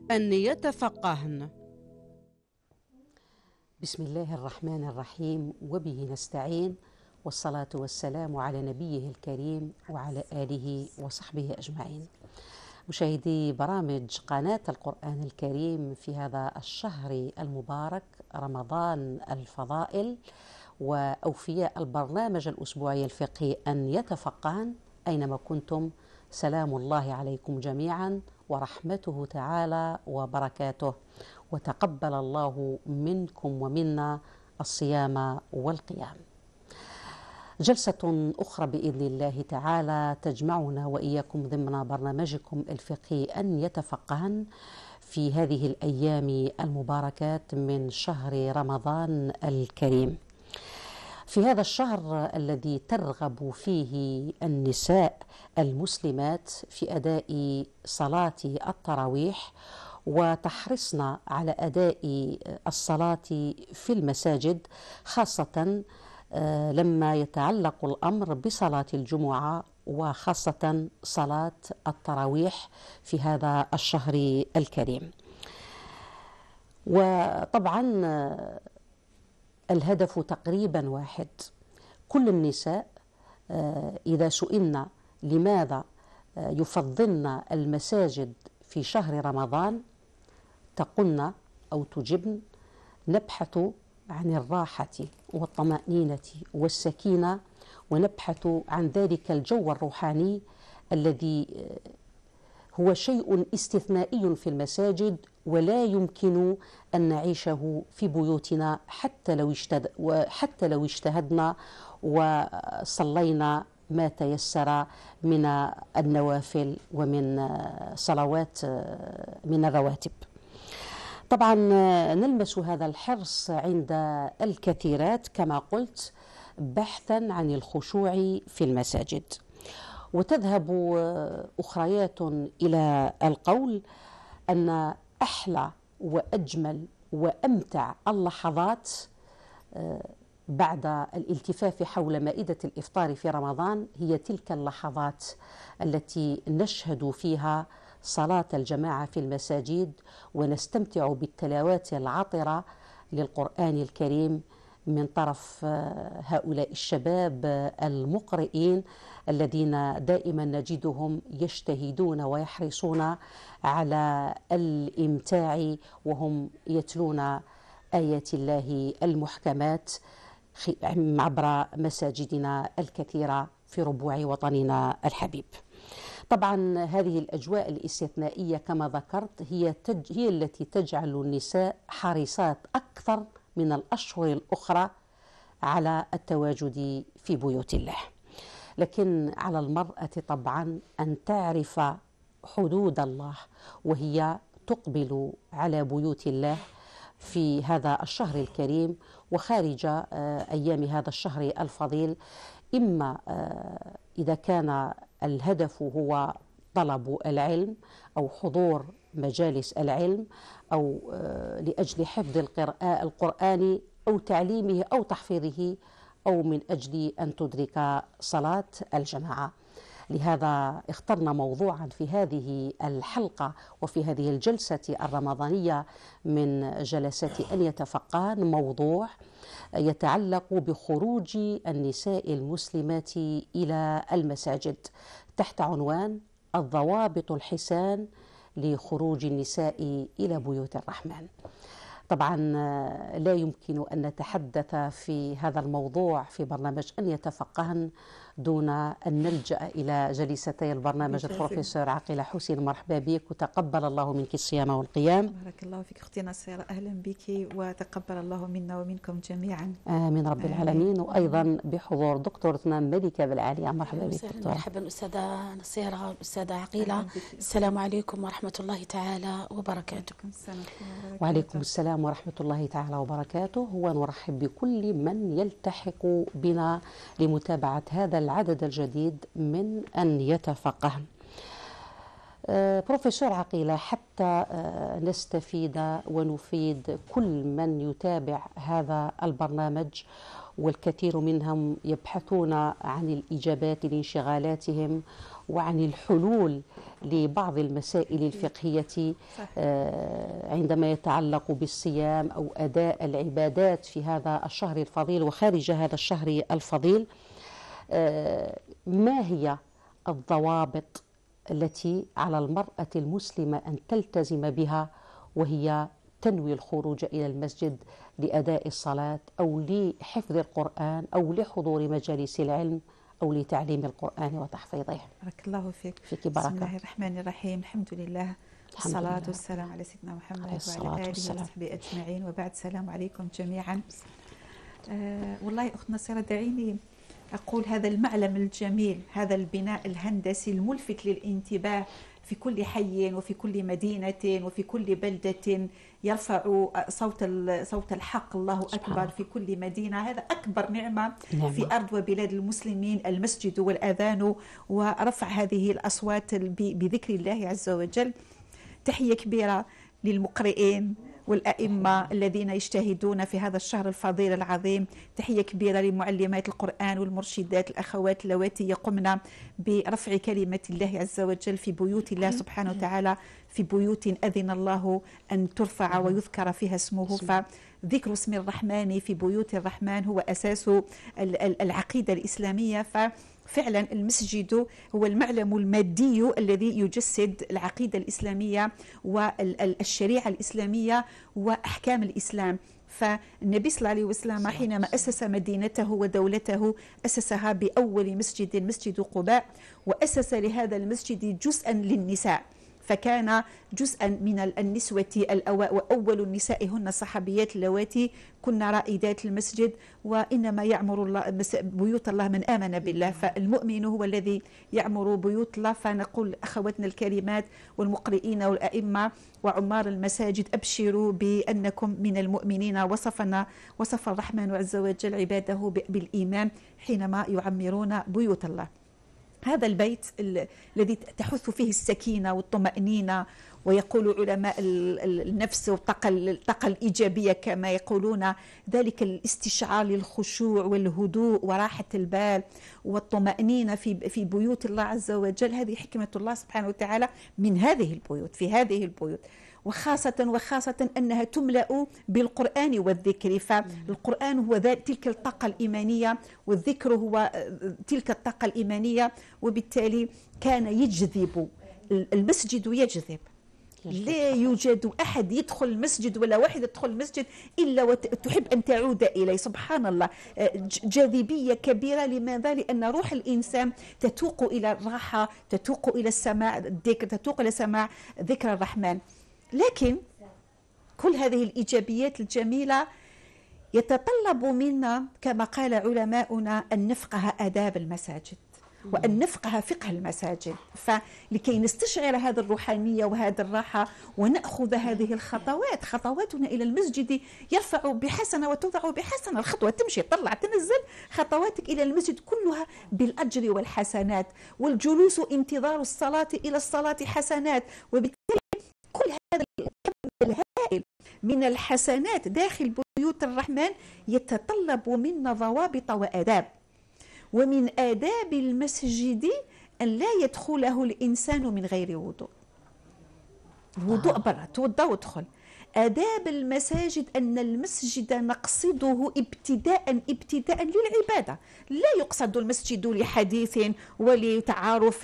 أن يتفقهن. بسم الله الرحمن الرحيم، وبه نستعين، والصلاة والسلام على نبيه الكريم وعلى آله وصحبه أجمعين. مشاهدي برامج قناة القرآن الكريم في هذا الشهر المبارك رمضان الفضائل، وأوفياء البرنامج الأسبوعي الفقهي أن يتفقهن أينما كنتم، سلام الله عليكم جميعا ورحمته تعالى وبركاته، وتقبل الله منكم ومنا الصيام والقيام. جلسة أخرى بإذن الله تعالى تجمعنا وإياكم ضمن برنامجكم الفقهي أن يتفقهن في هذه الأيام المباركات من شهر رمضان الكريم. في هذا الشهر الذي ترغب فيه النساء المسلمات في أداء صلاة التراويح وتحرصن على أداء الصلاة في المساجد، خاصة لما يتعلق الأمر بصلاة الجمعة وخاصة صلاة التراويح في هذا الشهر الكريم. وطبعا الهدف تقريبا واحد. كل النساء إذا سئلنا لماذا يفضلن المساجد في شهر رمضان تقولن أو تجبن: نبحث عن الراحة والطمأنينة والسكينة، ونبحث عن ذلك الجو الروحاني الذي هو شيء استثنائي في المساجد ولا يمكن أن نعيشه في بيوتنا حتى لو اجتهدنا وصلينا ما تيسر من النوافل ومن صلوات من الرواتب. طبعا نلمس هذا الحرص عند الكثيرات كما قلت بحثا عن الخشوع في المساجد، وتذهب أخريات إلى القول أن أحلى وأجمل وأمتع اللحظات بعد الالتفاف حول مائدة الإفطار في رمضان هي تلك اللحظات التي نشهد فيها صلاة الجماعة في المساجد ونستمتع بالتلاوات العطرة للقرآن الكريم من طرف هؤلاء الشباب المقرئين الذين دائما نجدهم يجتهدون ويحرصون على الإمتاع وهم يتلون آيات الله المحكمات عبر مساجدنا الكثيرة في ربوع وطننا الحبيب. طبعا هذه الأجواء الاستثنائية كما ذكرت هي التي تجعل النساء حريصات أكثر من الأشهر الأخرى على التواجد في بيوت الله. لكن على المرأة طبعا أن تعرف حدود الله وهي تقبل على بيوت الله في هذا الشهر الكريم وخارج أيام هذا الشهر الفضيل، إما إذا كان الهدف هو طلب العلم أو حضور مجالس العلم أو لأجل حفظ القرآن أو تعليمه أو تحفيظه أو من أجل أن تدرك صلاة الجماعة. لهذا اخترنا موضوعا في هذه الحلقة وفي هذه الجلسة الرمضانية من جلسات أن يتفقهن موضوع يتعلق بخروج النساء المسلمات إلى المساجد تحت عنوان الضوابط الحسان لخروج النساء إلى بيوت الرحمن. طبعا لا يمكن أن نتحدث في هذا الموضوع في برنامج أن يتفقهن دون أن نلجأ إلى جليستي البرنامج البروفيسور عقيلة حسين. مرحبا بك وتقبل الله منك الصيام والقيام. بارك الله فيك أختي نصيرة، أهلا بك وتقبل الله منا ومنكم جميعا. آمين رب العالمين. وأيضا بحضور دكتورتنا ملكة بالعالية. مرحبا بك دكتورة. مرحبا أستاذة نصيرة، أستاذة عقيلة. السلام عليكم ورحمة الله تعالى وبركاته. وعليكم السلام ورحمة الله تعالى وبركاته. ونرحب بكل من يلتحق بنا لمتابعة هذا العدد الجديد من أن يتفقهن. بروفيسور عقيلة، حتى نستفيد ونفيد كل من يتابع هذا البرنامج، والكثير منهم يبحثون عن الإجابات لانشغالاتهم وعن الحلول لبعض المسائل الفقهية عندما يتعلق بالصيام أو أداء العبادات في هذا الشهر الفضيل وخارج هذا الشهر الفضيل. ما هي الضوابط التي على المرأة المسلمة أن تلتزم بها وهي تنوي الخروج إلى المسجد لأداء الصلاة أو لحفظ القرآن أو لحضور مجالس العلم أو لتعليم القرآن وتحفيظه؟ بارك الله فيك. فيك بركة. بسم الله الرحمن الرحيم. الحمد لله والصلاة والسلام على سيدنا محمد وعلى آله وصحبه أجمعين، وبعد. السلام عليكم جميعا. والله أخت نصيرة دعيني أقول هذا المعلم الجميل، هذا البناء الهندسي الملفت للانتباه في كل حي وفي كل مدينة وفي كل بلدة يرفع صوت الحق الله أكبر في كل مدينة. هذا أكبر نعمة في أرض وبلاد المسلمين، المسجد والأذان ورفع هذه الأصوات بذكر الله عز وجل. تحية كبيرة للمقرئين والأئمة الذين يجتهدون في هذا الشهر الفضيل العظيم. تحية كبيرة لمعلمات القرآن والمرشدات الأخوات اللواتي يقمن برفع كلمة الله عز وجل في بيوت الله سبحانه وتعالى، في بيوت أذن الله أن ترفع ويذكر فيها اسمه. فذكر اسم الرحمن في بيوت الرحمن هو أساس العقيدة الإسلامية. فعلا المسجد هو المعلم المادي الذي يجسد العقيدة الإسلامية والشريعة الإسلامية وأحكام الإسلام. فالنبي صلى الله عليه وسلم حينما أسس مدينته ودولته أسسها بأول مسجد قباء، وأسس لهذا المسجد جزءا للنساء، فكان جزءا من النسوة وأول النساء هن الصحابيات اللواتي كن رائدات المسجد. وإنما يعمر الله بيوت الله من آمن بالله، فالمؤمن هو الذي يعمر بيوت الله. فنقول أخواتنا الكريمات والمقرئين والأئمة وعمار المساجد أبشروا بأنكم من المؤمنين. وصف الرحمن عز وجل عباده بالإيمان حينما يعمرون بيوت الله. هذا البيت الذي تحث فيه السكينة والطمأنينة، ويقول علماء النفس والطاقة الإيجابية كما يقولون، ذلك الاستشعار للخشوع والهدوء وراحة البال والطمأنينة في بيوت الله عز وجل. هذه حكمة الله سبحانه وتعالى من هذه البيوت، في هذه البيوت، وخاصة أنها تملأ بالقرآن والذكر. فالقرآن هو تلك الطاقة الإيمانية، والذكر هو تلك الطاقة الإيمانية، وبالتالي كان يجذب المسجد يجذب. لا يوجد أحد يدخل المسجد ولا واحد يدخل المسجد إلا وتحب أن تعود إليه. سبحان الله، جاذبية كبيرة. لماذا؟ لأن روح الإنسان تتوق إلى الراحة، تتوق إلى السماع الذكر، تتوق إلى سماع ذكر الرحمن. لكن كل هذه الإيجابيات الجميلة يتطلب منا كما قال علماؤنا أن نفقه آداب المساجد وأن نفقه فقه المساجد. فلكي نستشعر هذه الروحانية وهذه الراحة ونأخذ هذه الخطوات، خطواتنا إلى المسجد يرفع بحسنة وتوضع بحسنة. الخطوة تمشي، طلع تنزل، خطواتك إلى المسجد كلها بالأجر والحسنات، والجلوس انتظار الصلاة إلى الصلاة حسنات. وبالتالي كل هذا الكم الهائل من الحسنات داخل بيوت الرحمن يتطلب منا ضوابط وآداب. ومن آداب المسجد أن لا يدخله الإنسان من غير وضوء. الوضوء برا، توضأ وادخل. آداب المساجد أن المسجد نقصده ابتداء للعبادة. لا يقصد المسجد لحديث ولتعارف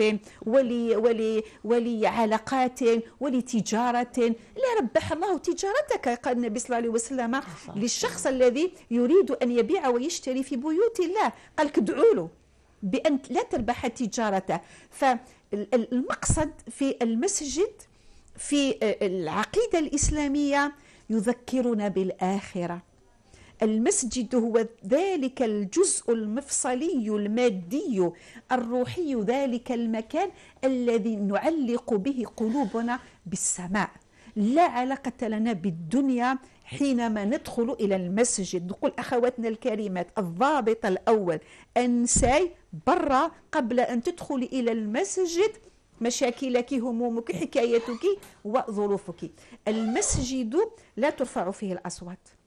ولعلاقات ولتجارة. لا، ربح الله تجارتك، قال النبي صلى الله عليه وسلم للشخص الذي يريد أن يبيع ويشتري في بيوت الله، قال ادعوا له بأن لا تربح تجارته. فالمقصد في المسجد في العقيدة الإسلامية يذكرنا بالآخرة. المسجد هو ذلك الجزء المفصلي المادي الروحي، ذلك المكان الذي نعلق به قلوبنا بالسماء. لا علاقة لنا بالدنيا حينما ندخل إلى المسجد. نقول أخواتنا الكريمات الضابط الأول أنساي برا قبل أن تدخل إلى المسجد مشاكلك، همومك، حكايتك وظروفك. المسجد لا ترفع فيه الأصوات،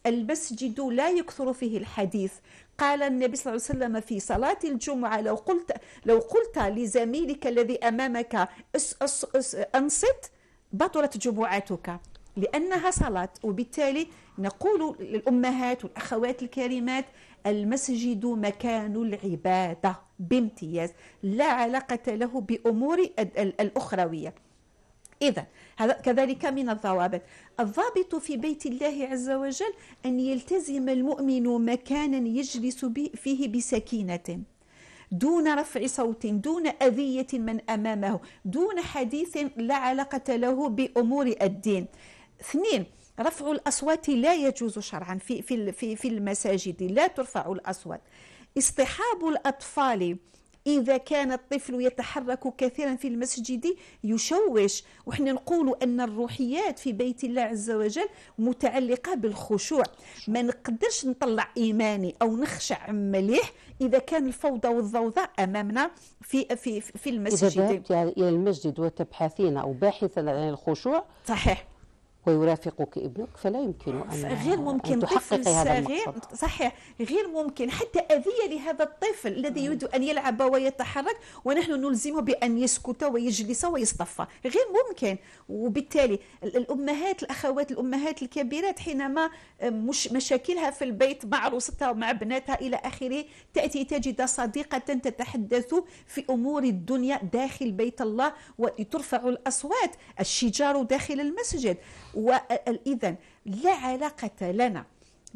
المسجد لا يكثر فيه الحديث. قال النبي صلى الله عليه وسلم في صلاة الجمعة: لو قلت لزميلك الذي أمامك أنصت بطلت جمعتك، لأنها صلاة. وبالتالي نقول للأمهات والأخوات الكريمات: المسجد مكان العبادة بامتياز، لا علاقة له بأمور الأخروية. إذا هذا كذلك من الضوابط. الضابط في بيت الله عز وجل أن يلتزم المؤمن مكانا يجلس فيه بسكينة، دون رفع صوت، دون أذية من أمامه، دون حديث لا علاقة له بأمور الدين. 2، رفع الأصوات لا يجوز شرعا في المساجد، لا ترفع الأصوات. اصطحاب الأطفال، إذا كان الطفل يتحرك كثيرا في المسجد يشوش. وإحنا نقول أن الروحيات في بيت الله عز وجل متعلقة بالخشوع. ما نقدرش نطلع إيماني أو نخشع مليح إذا كان الفوضى والضوضاء أمامنا في المسجد. إذا ذهبت إلى المسجد وتبحثين أو باحثا عن الخشوع، صحيح، ويرافقك ابنك، فلا يمكن غير ممكن أن تحقق هذا المقصد. صحيح، غير ممكن حتى أذية لهذا الطفل الذي يريد أن يلعب ويتحرك ونحن نلزمه بأن يسكت ويجلس ويصطفى، غير ممكن. وبالتالي الأمهات، الأخوات الأمهات الكبيرات، حينما مشاكلها في البيت مع عروستها ومع بناتها إلى آخره، تأتي تجد صديقة تتحدث في أمور الدنيا داخل بيت الله وترفع الأصوات، الشجار داخل المسجد. وإذن لا علاقة لنا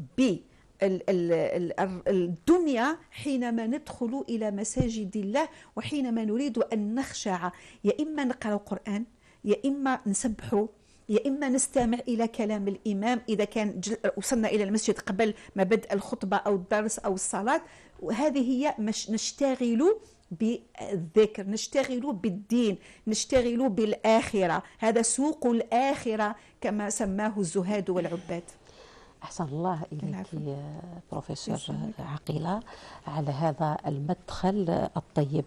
بالدنيا حينما ندخل إلى مساجد الله، وحينما نريد أن نخشع، يا إما نقرأ القرآن، يا إما نسبحه، يا إما نستمع إلى كلام الإمام إذا كان وصلنا إلى المسجد قبل ما بدء الخطبة أو الدرس أو الصلاة. وهذه هي نشتغل بالذكر، نشتغل بالدين، نشتغل بالآخرة. هذا سوق الآخرة كما سماه الزهاد والعباد. أحسن الله إليك يا بروفيسور عقيلة على هذا المدخل الطيب.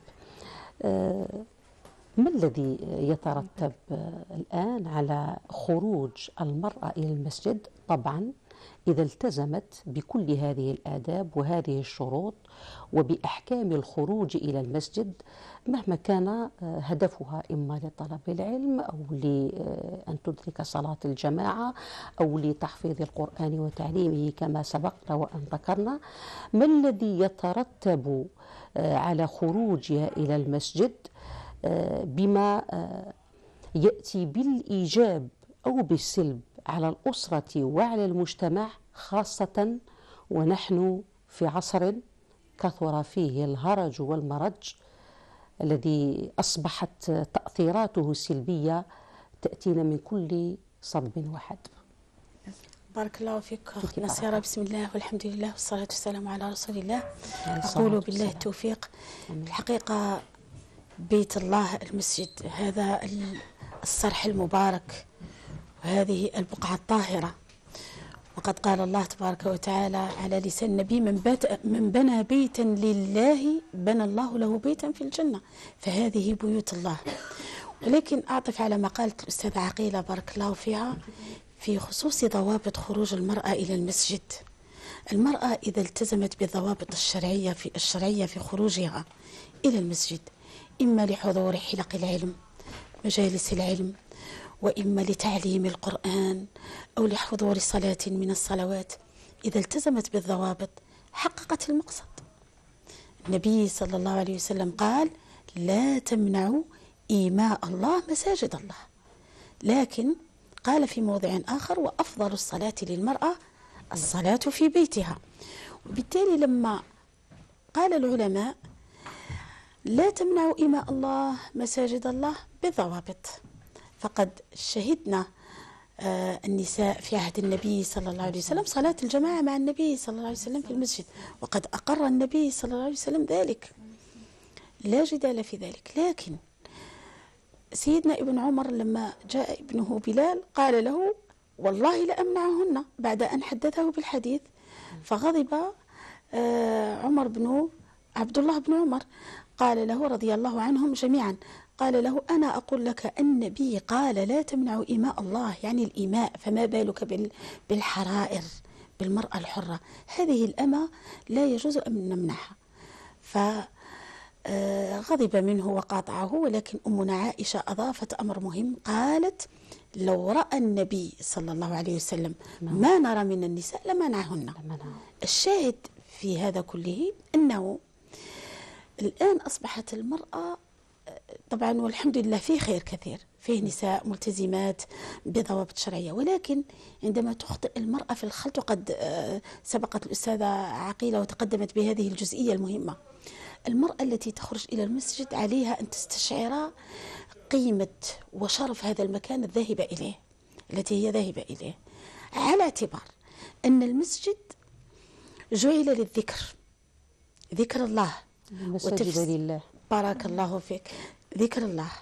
ما الذي يترتب الآن على خروج المرأة إلى المسجد؟ طبعا إذا التزمت بكل هذه الآداب وهذه الشروط وبأحكام الخروج إلى المسجد، مهما كان هدفها، إما لطلب العلم أو لأن تدرك صلاة الجماعة أو لتحفيظ القرآن وتعليمه كما سبقنا وأن ذكرنا. ما الذي يترتب على خروجها إلى المسجد بما يأتي بالإيجاب أو بالسلب على الأسرة وعلى المجتمع، خاصة ونحن في عصر كثر فيه الهرج والمرج الذي أصبحت تأثيراته السلبية تأتينا من كل صوب وحدب. بارك الله فيك أختنا سارة. بسم الله والحمد لله والصلاة والسلام على رسول الله. أقول بالله التوفيق. الحقيقة بيت الله المسجد، هذا الصرح المبارك وهذه البقعة الطاهرة. وقد قال الله تبارك وتعالى على لسان النبي: من بنى بيتا لله بنى الله له بيتا في الجنة. فهذه بيوت الله. ولكن أعطف على ما قالت الأستاذة عقيلة بارك الله فيها في خصوص ضوابط خروج المرأة إلى المسجد. المرأة إذا التزمت بالضوابط الشرعية في خروجها إلى المسجد، إما لحضور حلق العلم، مجالس العلم، وإما لتعليم القرآن أو لحضور صلاة من الصلوات، إذا التزمت بالضوابط حققت المقصد. النبي صلى الله عليه وسلم قال: لا تمنعوا إيماء الله مساجد الله. لكن قال في موضع آخر: وأفضل الصلاة للمرأة الصلاة في بيتها. وبالتالي لما قال العلماء: لا تمنعوا إيماء الله مساجد الله بضوابط، فقد شهدنا النساء في عهد النبي صلى الله عليه وسلم صلاة الجماعة مع النبي صلى الله عليه وسلم في المسجد، وقد أقر النبي صلى الله عليه وسلم ذلك، لا جدال في ذلك. لكن سيدنا ابن عمر لما جاء ابنه بلال قال له: والله لأمنعهن، بعد أن حدثه بالحديث. فغضب عبد الله بن عمر، قال له رضي الله عنهم جميعا، قال له: أنا أقول لك النبي قال لا تمنعوا إيماء الله، يعني الإيماء، فما بالك بالحرائر، بالمرأة الحرة. هذه الأمة لا يجوز أن نمنعها. فغضب منه وقاطعه، ولكن أمنا عائشة أضافت أمر مهم، قالت لو رأى النبي صلى الله عليه وسلم ما نرى من النساء لمنعهن. الشاهد في هذا كله أنه الآن أصبحت المرأة طبعا والحمد لله في خير كثير، فيه نساء ملتزمات بضوابط شرعية، ولكن عندما تخطئ المرأة في الخلط، وقد سبقت الأستاذة عقيلة وتقدمت بهذه الجزئية المهمة، المرأة التي تخرج إلى المسجد عليها أن تستشعر قيمة وشرف هذا المكان الذاهبة إليه، التي هي ذاهبة إليه، على اعتبار أن المسجد جعل للذكر، ذكر الله، المساجد لله. بارك الله فيك. ذكر الله،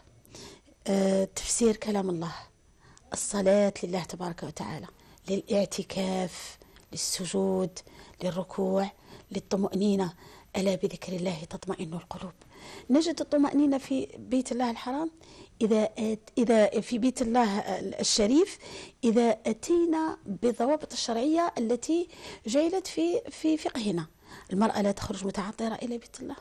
تفسير كلام الله، الصلاة لله تبارك وتعالى، للاعتكاف، للسجود، للركوع، للطمأنينة. ألا بذكر الله تطمئن القلوب. نجد الطمأنينة في بيت الله الحرام إذا في بيت الله الشريف إذا أتينا بالضوابط الشرعية التي جعلت في فقهنا. المرأة لا تخرج متعطرة إلى بيت الله،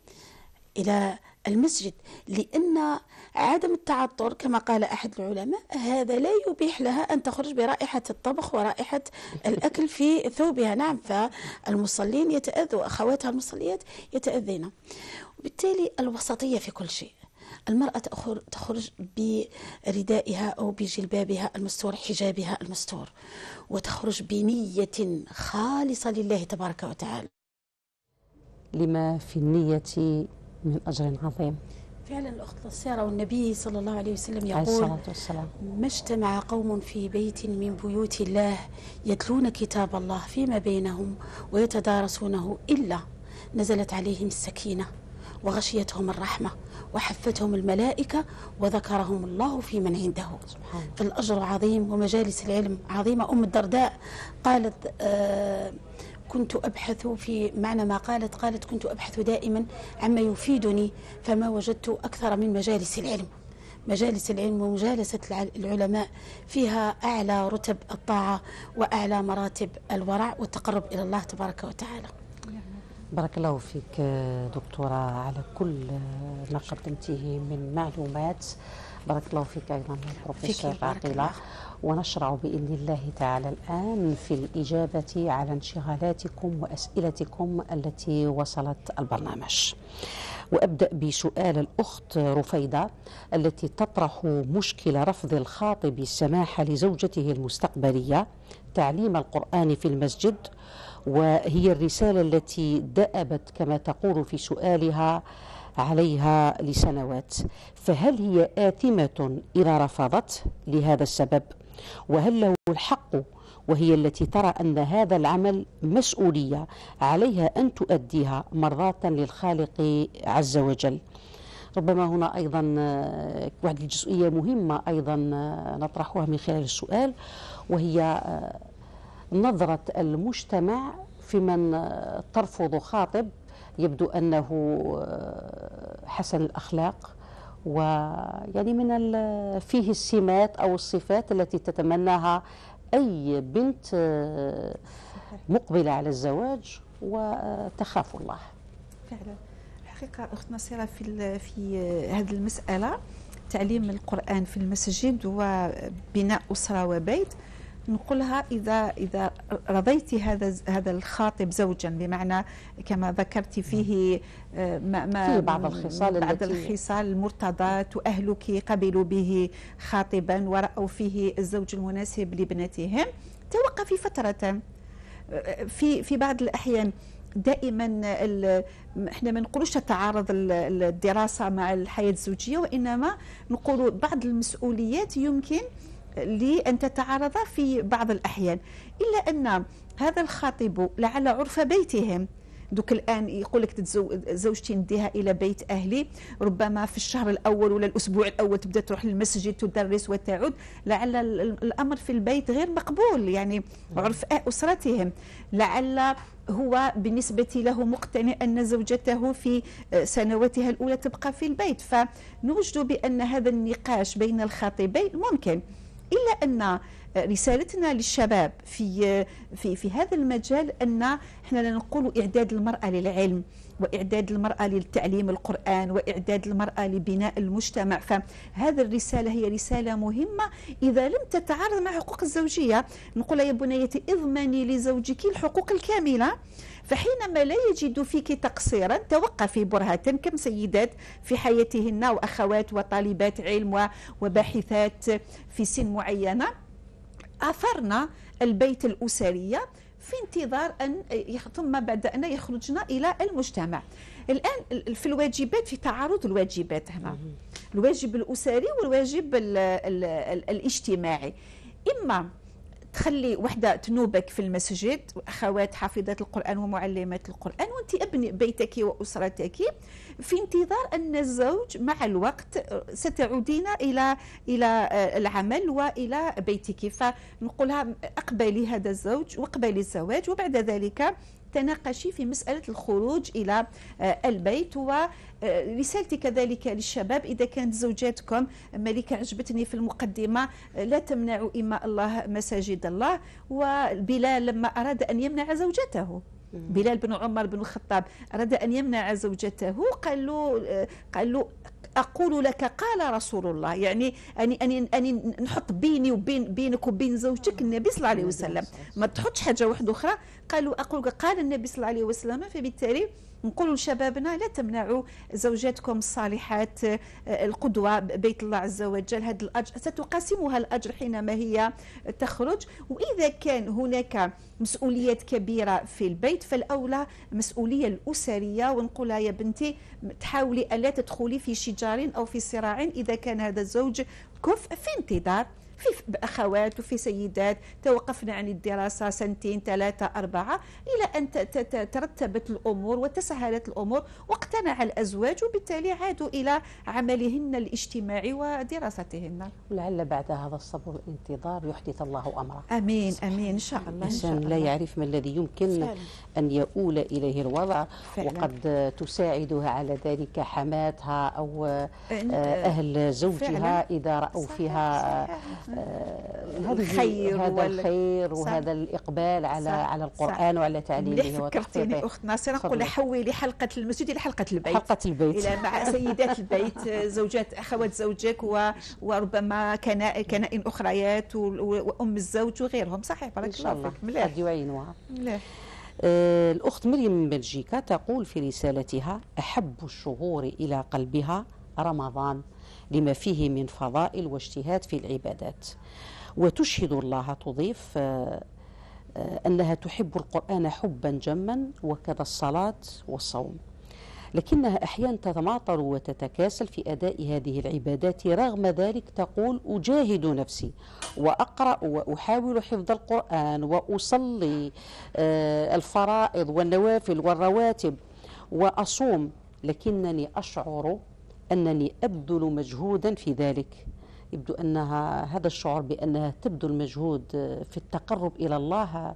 إلى المسجد، لأن عدم التعطر كما قال أحد العلماء هذا لا يبيح لها أن تخرج برائحة الطبخ ورائحة الأكل في ثوبها. نعم، فالمصلين يتأذوا، أخواتها المصليات يتأذين. وبالتالي الوسطية في كل شيء. المرأة تخرج بردائها أو بجلبابها المستور، حجابها المستور، وتخرج بنية خالصة لله تبارك وتعالى، لما في النية من أجر عظيم. فعلا الأخت السيرة، والنبي صلى الله عليه وسلم يقول: عليه الصلاة والسلام: ما اجتمع قوم في بيت من بيوت الله يتلون كتاب الله فيما بينهم ويتدارسونه إلا نزلت عليهم السكينة وغشيتهم الرحمة وحفتهم الملائكة وذكرهم الله في من عنده. فالأجر عظيم ومجالس العلم عظيمة. أم الدرداء قالت كنت أبحث في معنى ما قالت كنت أبحث دائما عما يفيدني فما وجدت أكثر من مجالس العلم. مجالس العلم ومجالسة العلماء فيها أعلى رتب الطاعة وأعلى مراتب الورع والتقرب إلى الله تبارك وتعالى. بارك الله فيك دكتورة على كل ما قدمتيه من معلومات. بارك الله فيك أيضا بروفيسور عقيلة. ونشرع بإذن الله تعالى الآن في الإجابة على انشغالاتكم وأسئلتكم التي وصلت البرنامج. وأبدأ بسؤال الأخت رفيدة التي تطرح مشكلة رفض الخاطب السماح لزوجته المستقبلية تعليم القرآن في المسجد، وهي الرسالة التي دأبت كما تقول في سؤالها عليها لسنوات، فهل هي آثمة إذا رفضت لهذا السبب؟ وهل له الحق وهي التي ترى أن هذا العمل مسؤولية عليها أن تؤديها مرضاة للخالق عز وجل؟ ربما هنا أيضا واحد الجزئية مهمة أيضا نطرحها من خلال السؤال، وهي نظرة المجتمع في من ترفض خاطب يبدو أنه حسن الأخلاق، ويعني من فيه السمات أو الصفات التي تتمناها أي بنت مقبلة على الزواج وتخاف الله. فعلا الحقيقة أخت نصيرة في هذه المسألة، تعليم القرآن في المسجد وبناء أسرة وبيت، نقولها إذا رضيت هذا الخاطب زوجا، بمعنى كما ذكرت فيه فيه بعض الخصال المرتضات، وأهلك قبلوا به خاطبا ورأوا فيه الزوج المناسب لابنتهم، توقفي فترة. في بعض الأحيان دائما احنا ما نقولوش تتعارض الدراسة مع الحياة الزوجية، وإنما نقول بعض المسؤوليات يمكن لأن تتعارض في بعض الأحيان، إلا أن هذا الخاطب لعل عرف بيتهم دوك الآن يقول لك زوجتي نديها إلى بيت أهلي، ربما في الشهر الأول ولا الأسبوع الأول تبدأ تروح للمسجد تدرس وتعود، لعل الأمر في البيت غير مقبول، يعني عرف أسرتهم، لعل هو بالنسبة له مقتنع أن زوجته في سنواتها الأولى تبقى في البيت. فنوجد بأن هذا النقاش بين الخاطبين ممكن إلا أن رسالتنا للشباب في هذا المجال أن احنا لا نقول إعداد المرأة للعلم وإعداد المرأة للتعليم القرآن وإعداد المرأة لبناء المجتمع. فهذه الرسالة هي رسالة مهمة إذا لم تتعارض مع حقوق الزوجية. نقول يا بنيتي اضمني لزوجك الحقوق الكاملة، فحينما لا يجد فيك تقصيرا توقفي برهة. كم سيدات في حياتهن وأخوات وطالبات علم وباحثات في سن معينة أثرنا البيت الأسرية في انتظار أن ثم بعد أن يخرجن إلى المجتمع. الآن في الواجبات في تعارض الواجبات هنا، الواجب الأسري والواجب الاجتماعي. إما تخلي وحده تنوبك في المسجد واخوات حافظات القران ومعلمات القران، وانت ابني بيتك واسرتك في انتظار ان الزوج مع الوقت ستعودين الى العمل والى بيتك. فنقولها اقبلي هذا الزوج واقبلي الزواج، وبعد ذلك تناقشي في مسألة الخروج إلى البيت. ورسالتي كذلك للشباب إذا كانت زوجاتكم ملكة عجبتني في المقدمة لا تمنعوا إماء الله مساجد الله. وبلال لما أراد أن يمنع زوجته، بلال بن عمر بن الخطاب أراد أن يمنع زوجته، قال له أقول لك قال رسول الله، يعني أني نحط بيني بينك وبين زوجتك النبي صلى الله عليه وسلم، ما تحطش حاجة واحدة أخرى. أقول قال النبي صلى الله عليه وسلم. فبالتالي نقول لشبابنا لا تمنعوا زوجاتكم الصالحات القدوة بيت الله عز وجل. هذا الأجر ستقاسمها الأجر حينما هي تخرج. وإذا كان هناك مسؤوليات كبيرة في البيت فالأولى مسؤولية الأسرية، ونقولها يا بنتي تحاولي ألا تدخلي في شجار أو في صراع إذا كان هذا الزوج كفء في انتظار. في أخوات وفي سيدات توقفنا عن الدراسة 2 3 4 إلى أن ترتبت الأمور وتسهلت الأمور واقتنع الأزواج، وبالتالي عادوا إلى عملهن الاجتماعي ودراستهن. لعل بعد هذا الصبر والانتظار يحدث الله أمره. آمين آمين إن شاء الله. الإنسان لا يعرف ما الذي يمكن فعلا أن يؤول إليه الوضع فعلا. وقد تساعدها على ذلك حماتها أو أهل زوجها فعلا. إذا رأوا فيها الخير هذا الخير وهذا الإقبال على القرآن وعلى تعليمه. فكرتيني أخت ناصرة، نقول حولي حلقة المسجد إلى حلقة البيت، حلقة البيت إلى مع سيدات البيت، زوجات أخوات زوجك وربما كنائن أخريات وأم الزوج وغيرهم. صحيح بارك الله فيك. قد يعينها. الأخت مريم من بلجيكا تقول في رسالتها: أحب الشهور إلى قلبها رمضان لما فيه من فضائل واجتهاد في العبادات، وتشهد الله تضيف أنها تحب القرآن حبا جما وكذا الصلاة والصوم، لكنها أحيانا تتماطل وتتكاسل في أداء هذه العبادات. رغم ذلك تقول: أجاهد نفسي وأقرأ وأحاول حفظ القرآن وأصلي الفرائض والنوافل والرواتب وأصوم، لكنني أشعر أنني أبذل مجهودا في ذلك. يبدو أنها هذا الشعور بأنها تبذل مجهود في التقرب إلى الله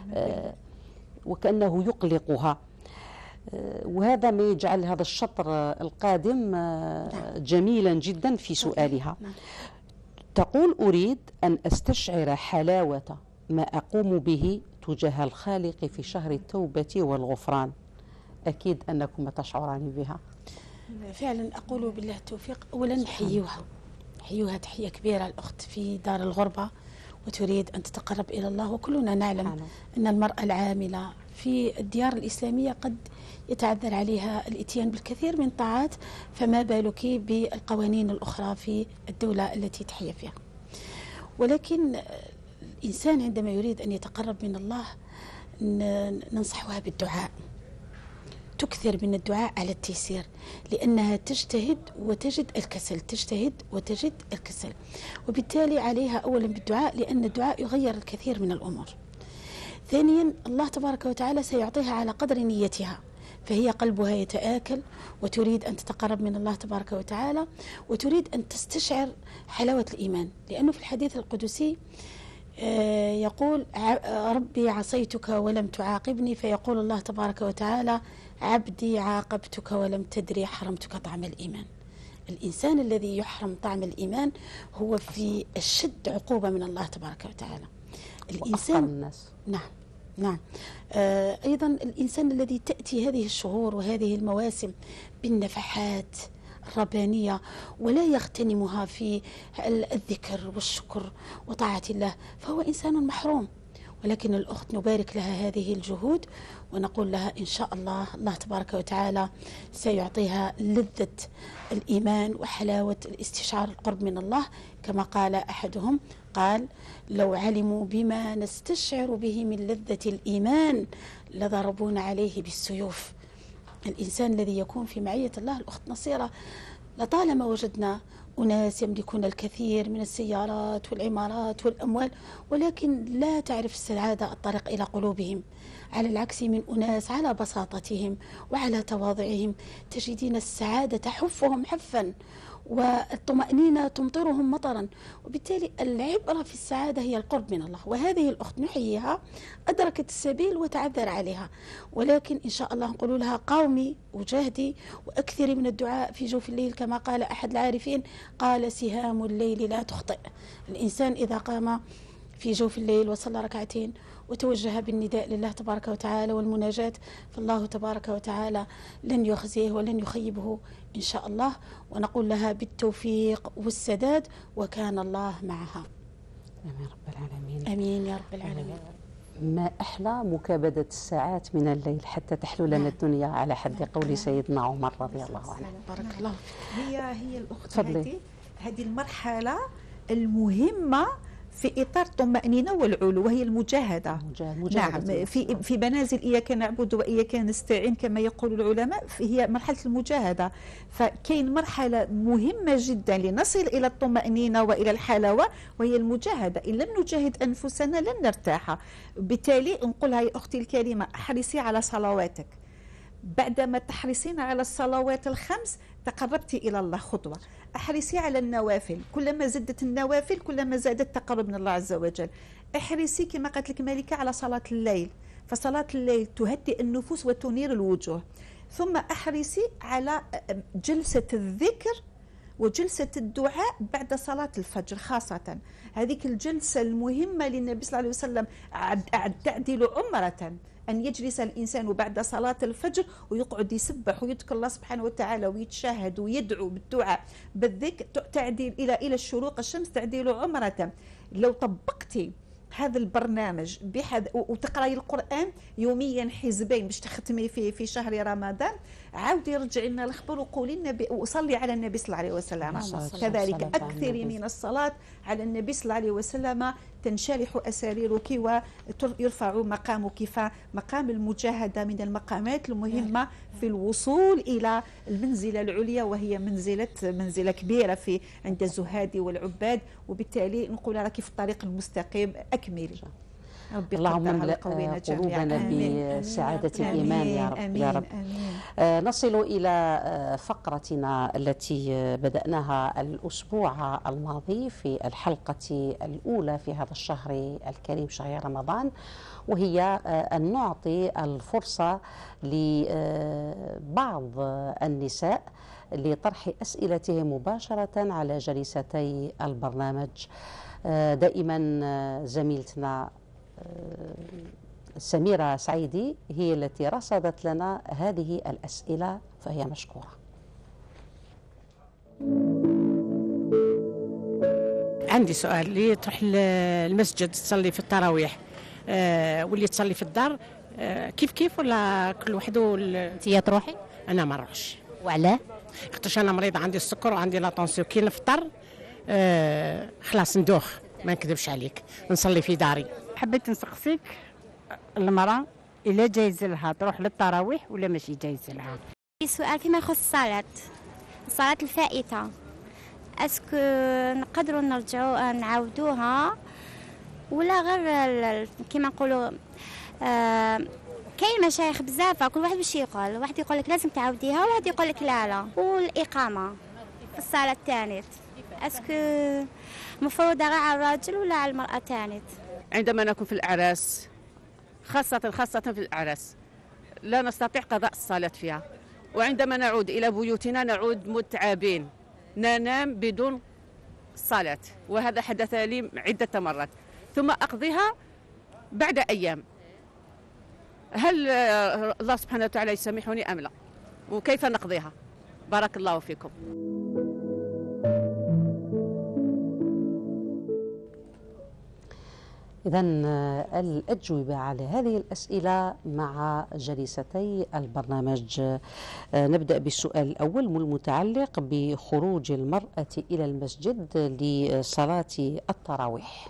وكأنه يقلقها، وهذا ما يجعل هذا الشطر القادم جميلا جدا في سؤالها. تقول: أريد أن أستشعر حلاوة ما أقوم به تجاه الخالق في شهر التوبة والغفران. أكيد أنكم تشعران بها. فعلا أقول بالله التوفيق. أولا حيوها تحية كبيرة الأخت في دار الغربة وتريد أن تتقرب إلى الله، وكلنا نعلم أن المرأة العاملة في الديار الإسلامية قد يتعذر عليها الإتيان بالكثير من الطاعات، فما بالك بالقوانين الأخرى في الدولة التي تحيا فيها. ولكن الإنسان عندما يريد أن يتقرب من الله ننصحها بالدعاء، تكثر من الدعاء على التيسير، لأنها تجتهد وتجد الكسل، تجتهد وتجد الكسل، وبالتالي عليها أولا بالدعاء، لأن الدعاء يغير الكثير من الأمور. ثانيا الله تبارك وتعالى سيعطيها على قدر نيتها، فهي قلبها يتآكل وتريد أن تتقرب من الله تبارك وتعالى، وتريد أن تستشعر حلاوة الإيمان، لأنه في الحديث القدسي يقول: ربي عصيتك ولم تعاقبني، فيقول الله تبارك وتعالى: عبدي عاقبتك ولم تدري حرمتك طعم الإيمان. الإنسان الذي يحرم طعم الإيمان هو في أشد عقوبة من الله تبارك وتعالى. الإنسان الناس. نعم نعم. أيضا الإنسان الذي تأتي هذه الشهور وهذه المواسم بالنفحات الربانية ولا يغتنمها في الذكر والشكر وطاعة الله فهو إنسان محروم. ولكن الأخت نبارك لها هذه الجهود ونقول لها إن شاء الله الله تبارك وتعالى سيعطيها لذة الإيمان وحلاوة الاستشعار القرب من الله. كما قال أحدهم قال لو علموا بما نستشعر به من لذة الإيمان لضربون عليه بالسيوف. الإنسان الذي يكون في معية الله الأخت نصيرة لطالما وجدنا أناس يملكون الكثير من السيارات والعمارات والأموال ولكن لا تعرف السعادة الطريق إلى قلوبهم، على العكس من أناس على بساطتهم وعلى تواضعهم تجدين السعادة تحفهم حفا والطمأنينة تمطرهم مطرا. وبالتالي العبرة في السعادة هي القرب من الله. وهذه الأخت نحييها أدركت السبيل وتعذر عليها، ولكن إن شاء الله نقول لها قاومي وجاهدي وأكثري من الدعاء في جوف الليل. كما قال أحد العارفين قال سهام الليل لا تخطئ. الإنسان إذا قام في جوف الليل وصلى ركعتين وتوجه بالنداء لله تبارك وتعالى والمناجاة فالله تبارك وتعالى لن يخزيه ولن يخيبه إن شاء الله. ونقول لها بالتوفيق والسداد وكان الله معها. آمين رب العالمين. آمين يا رب العالمين. ما أحلى مكابدة الساعات من الليل حتى تحلو لنا الدنيا على حد قول سيدنا عمر رضي الله عنه. بارك الله. هي الأخت هذه المرحلة المهمة في إطار الطمأنينة والعلو وهي المجاهدة. نعم في منازل إياك نعبد وإياك نستعين كما يقول العلماء هي مرحلة المجاهدة. فكاين مرحلة مهمة جدا لنصل إلى الطمأنينة وإلى الحلاوة وهي المجاهدة. إن لم نجاهد أنفسنا لن نرتاح. بالتالي نقولها يا أختي الكريمة احرصي على صلواتك. بعدما تحرصين على الصلوات الخمس تقربت إلى الله خطوة. احرصي على النوافل، كلما زادت النوافل كلما زاد التقرب من الله عز وجل. احرصي كما قالت لك مالكة على صلاة الليل، فصلاة الليل تهدئ النفوس وتنير الوجوه. ثم احرصي على جلسة الذكر وجلسة الدعاء بعد صلاة الفجر خاصة. هذيك الجلسة المهمة للنبي صلى الله عليه وسلم تعدل عمرة أن يجلس الإنسان بعد صلاة الفجر ويقعد يسبح ويذكر الله سبحانه وتعالى ويتشاهد ويدعو بالدعاء بالذكر تعديل إلى الشروق الشمس تعديل عمرة. لو طبقتي هذا البرنامج وتقراي القرآن يوميا حزبين باش تختمي في شهر رمضان عاودي رجعي لنا الخبر وقولي النبي وصلي على النبي صلى الله عليه وسلم. كذلك أكثري من الصلاة على النبي صلى الله عليه وسلم تنشرح أساريرك ويرفع مقامك. فمقام المجاهدة من المقامات المهمة في الوصول إلى المنزلة العليا وهي منزلة كبيرة عند الزهاد والعباد. وبالتالي نقول راكي في الطريق المستقيم أكملي. اللهم املأ قلوبنا بسعادة الإيمان يا رب يا رب. نصل إلى فقرتنا التي بدأناها الأسبوع الماضي في الحلقة الأولى في هذا الشهر الكريم شهر رمضان، وهي أن نعطي الفرصة لبعض النساء لطرح أسئلتهم مباشرة على جلستي البرنامج. دائما زميلتنا سميرة سعيدي هي التي رصدت لنا هذه الأسئلة فهي مشكورة. عندي سؤال. اللي تروح المسجد تصلي في التراويح واللي تصلي في الدار كيف ولا كل وحده؟ انت تروحي؟ انا ما نروحش. وعلاه؟ خاطرش انا مريضه عندي السكر وعندي لا طونسيون. كي نفطر خلاص ندوخ ما نكذبش عليك نصلي في داري. حبيت نسقسيك المرأة إلا جايز لها تروح للتراويح ولا ماشي جايز لها؟ السؤال فيما يخص الصلاة الفائتة، اسكو نقدروا نرجعوا نعاودوها ولا غير كما نقولوا كاين مشايخ بزاف كل واحد باش يقول، واحد يقول لك لازم تعاوديها وواحد يقول لك لا. والإقامة في الصلاة الثانية اسكو مفروضة غير على الراجل ولا على المرأة الثانية؟ عندما نكون في الأعراس خاصة في الأعراس لا نستطيع قضاء الصلاة فيها، وعندما نعود إلى بيوتنا نعود متعبين ننام بدون صلاة، وهذا حدث لي عدة مرات، ثم أقضيها بعد أيام. هل الله سبحانه وتعالى يسامحني أم لا؟ وكيف نقضيها؟ بارك الله فيكم. إذن الأجوبة على هذه الأسئلة مع جليستي البرنامج. نبدأ بالسؤال الأول والمتعلق بخروج المرأة إلى المسجد لصلاة التراويح.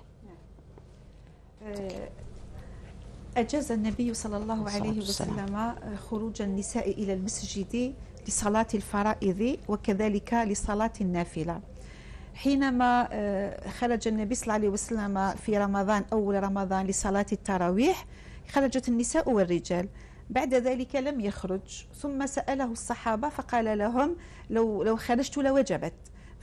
أجاز النبي صلى الله عليه وسلم خروج النساء إلى المسجد لصلاة الفرائض وكذلك لصلاة النافلة. حينما خرج النبي صلى الله عليه وسلم في رمضان أول رمضان لصلاة التراويح خرجت النساء والرجال، بعد ذلك لم يخرج، ثم سأله الصحابة فقال لهم لو خرجت لوجبت.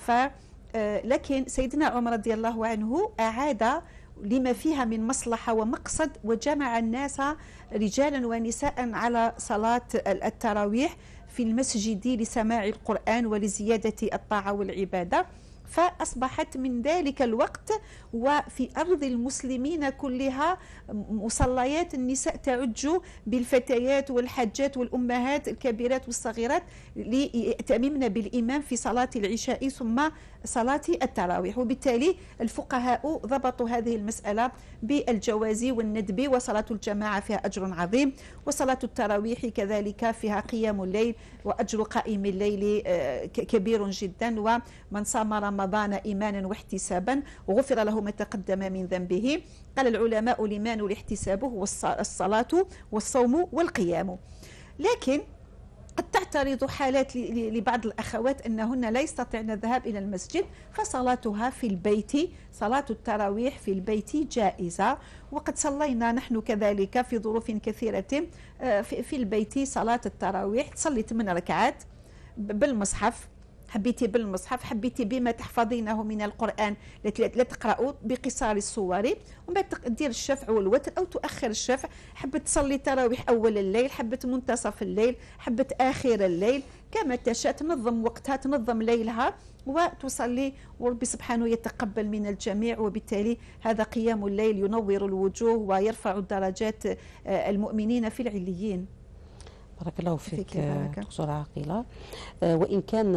لكن سيدنا عمر رضي الله عنه أعاد لما فيها من مصلحة ومقصد، وجمع الناس رجالا ونساء على صلاة التراويح في المسجد لسماع القرآن ولزيادة الطاعة والعبادة. فأصبحت من ذلك الوقت وفي أرض المسلمين كلها مصليات النساء تعج بالفتيات والحجات والأمهات الكبيرات والصغيرات ليأتممن بالإمام في صلاة العشاء ثم صلاة التراويح. وبالتالي الفقهاء ضبطوا هذه المسألة بالجواز والندب، وصلاة الجماعة فيها أجر عظيم، وصلاة التراويح كذلك فيها قيام الليل وأجر قائم الليل كبير جدا، ومن صام رمضان إيمانا واحتسابا غفر له ما تقدم من ذنبه. قال العلماء الإيمان والاحتساب هو الصلاة والصوم والقيام. لكن قد تعترض حالات لبعض الأخوات أنهن لا يستطعن الذهاب إلى المسجد، فصلاتها في البيت، صلاة التراويح في البيت جائزة. وقد صلينا نحن كذلك في ظروف كثيرة في البيت صلاة التراويح، تصلي 8 ركعات بالمصحف، حبيتي بالمصحف، حبيتي بما تحفظينه من القرآن لا تقرأوا بقصار الصور، وما تدير الشفع والوتر أو تؤخر الشفع. حبت تصلي تراويح أول الليل، حبت منتصف الليل، حبت آخر الليل، كما تشاء، تنظم وقتها، تنظم ليلها وتصلي، وربي سبحانه يتقبل من الجميع. وبالتالي هذا قيام الليل ينور الوجوه ويرفع درجات المؤمنين في العليين. بارك الله فيك دكتورة عقيلة. وإن كان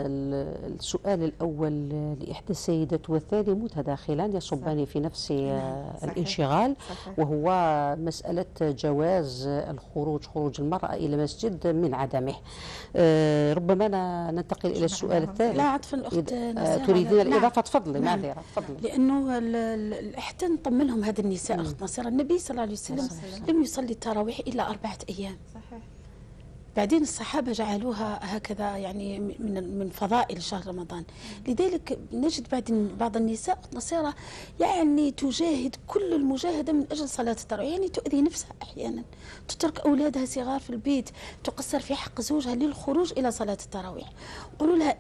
السؤال الأول لإحدى السيدات والثاني متداخلان يصبان في نفس الانشغال، وهو مسألة جواز خروج المرأة إلى مسجد من عدمه. ربما ننتقل إلى السؤال الثالث. لا عطف الأخت تريدين الإضافة؟ تفضلي. معذرة، تفضلي. لأنه حتى نطمن لهم هذا النساء أخت نصيرة، النبي صلى الله عليه وسلم لم يصلي التراويح إلا 4 أيام. صحيح. بعدين الصحابة جعلوها هكذا يعني من فضائل شهر رمضان. لذلك نجد بعض النساء نصيرة يعني تجاهد كل المجاهدة من أجل صلاة التراويح، يعني تؤذي نفسها أحيانا، تترك أولادها صغار في البيت، تقصر في حق زوجها للخروج إلى صلاة التراويح. قولوا لها